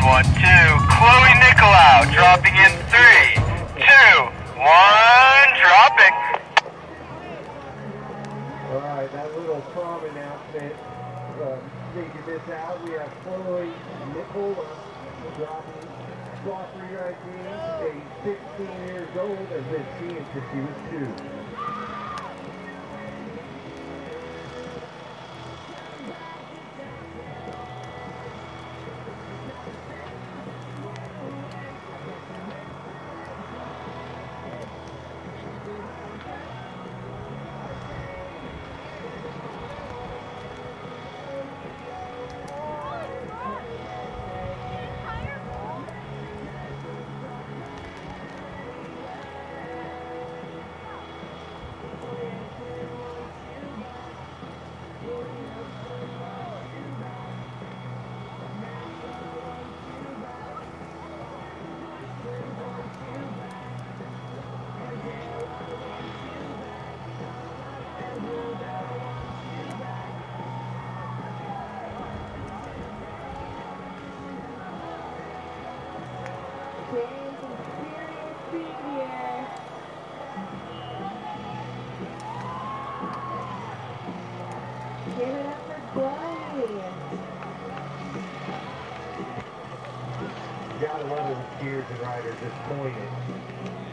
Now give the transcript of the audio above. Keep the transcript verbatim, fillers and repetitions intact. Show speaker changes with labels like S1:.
S1: one two. Chloe Nicolaou dropping in three, two, one, dropping.
S2: Alright, that little prom announcement, uh, figured this out. We have Chloe Nicolaou dropping Soft Freeride team, age sixteen years old, and been skiing since she was two.
S3: Give it up for Chloe.
S2: You gotta love it when skiers and riders disappointed.